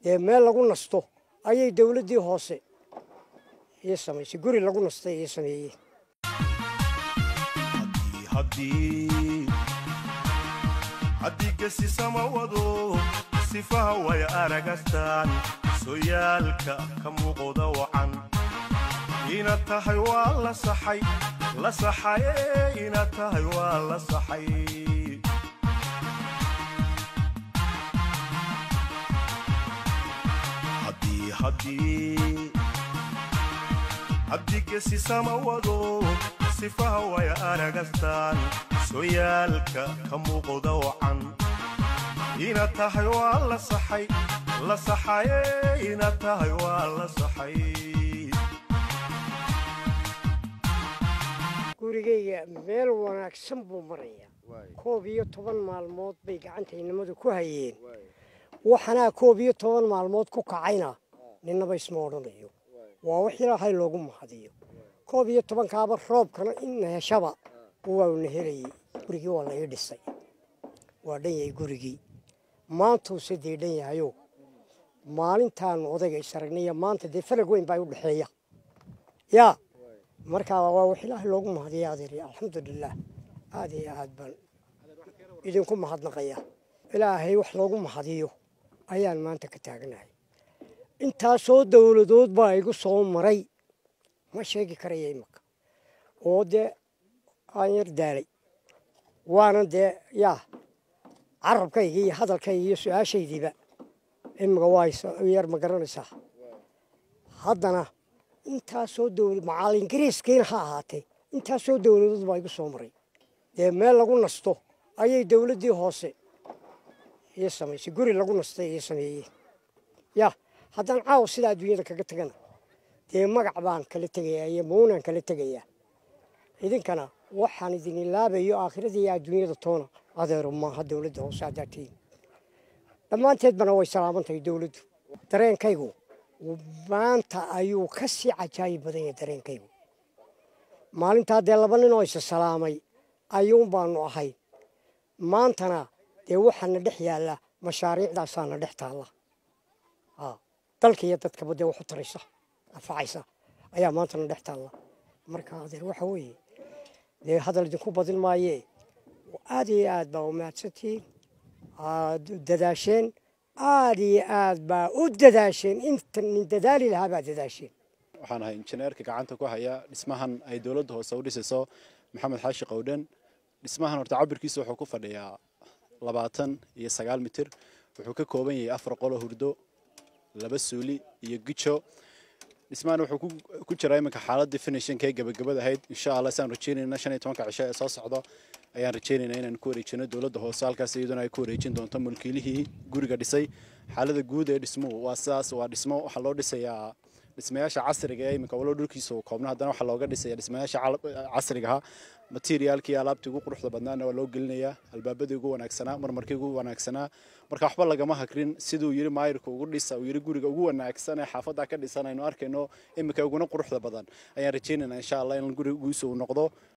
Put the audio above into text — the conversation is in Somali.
dee meel lagu nasto ayay dawladdii hoose iyo samaysay guri lagu nastay iyo sameeyeen haddii gesi sama wado sifaha way aragastaan sooyaalka ka muuqda wacan ina tahay waa la saxay ina tahay waa la saxay haddii gesi sama wado sifaha way aragastaan sooyaalka ka muuqda wacan ina tahay waa la saxay ina tahay waa la saxay gurigayga meel wanaagsan buu marayaa 11 maalmood bay gacantaynimadu ku hayeen waxana 11 maalmood ku kacayna ninaba isma odhanayo waa wax ilaahay loogu mahadiyo 11 kaaba roobkana in heshaba waa uu helay gurigii waa la dhisay waa dhan gurigii maanta uu sidii yahayo maalintaan odayga isaragnay maanta de faraq weyn baa u dhaxeeya ya marka waa wax ilaahay loogu mahadiyo adeer alxamdulillah aad baan idinku mahadnaqaya ilaahay wax loogu mahadiyo ayaan maanta ka taaganahay inta soo dawladood baa igu soo maray ma sheegi karayay imaka oo de aan yar daalay waana de ya carabkayga iyo hadalkayga iyo su'aashaydiiba imika waa yar ma garanaysaa haddana intaa soo dawlad macallin ingiriiskiina ha ahaatee intaa soo dawladood baa igu soo maray dee meel lagu nasto ayay dawladdii hoose iyo samaysay guri lagu nastay iyo sameeyeen ya haddaan caawa sidaa adduunyada kaga tagana dee magac baan kala tegayaa iyo muunaan kala tegayaa idinkana waxaan idin ilaabayo aakhiradii iyo adduunyada toona adeero maaha dawladda hoose hadaatiin dhammaanteedbana way salaamantahay dawladdu dareenkaygu maanta ayuu ka sii cajaayib badan yahay dareenkaygu maalintaa dee 2 nin oo isa salaamay ayuun baanu ahay maantana dee waxaana dhex yaalla mashaariicdaasaana dhex taalla dalka iyo dadkaba dee wax u taraysa anfacaysa ayaa maantana dhex taalla marka adeer waxa weeye dee hadal idinku badin maayee aad iyo aad baa u mahadsantihiin dadaasheen aad iyo aad baa u dadaasheen inta nin dadaali lahaa baa dadaasheen waxaan ahay injineerka gacanta ku haya dhismahan ay dawladda hoose u dhisayso maxamed xaashi qowdhan dhismahan horta cabirkiisa wuxuu ku fadhiyaa 29 mitir wuxuu ka kooban yahay 4 qol oo hurdo 2 suuli iyo gijo dhismahan wuxuu ku jiraa iminka xaaladii finishing ee gabagabada ahayd insha Allah saan rajeynayna 15 cisho ee soo socdo ayaan rajeynaynaa inaan ku wareejino dawladda hoose halkaas iyaduna ay ku wareejin doonto mulkiilihii guriga dhisay xaaladda guud ee dhismuhu waa sidaas waa dhismo waxa loo dhisayaa dhismayaasha casriga ee iminka walo dhulkiisa oo koobna haddana waxa looga dhisayaa dhismayaasha casriga ah materialkii alaabtii ugu quruxda badnaana waa loo gelinayaa albaabadii ugu wanaagsanaa marmarkii ugu wanaagsanaa marka waxba lagama hakrin siduu yiri maayirku ugu dhisa uu yiri guriga ugu wanaagsan ee xaafadda ka dhisanayno arkayno iminka ugu quruxda badan ayaan rajeynaynaa insha Allah in gurigiisu uu noqdo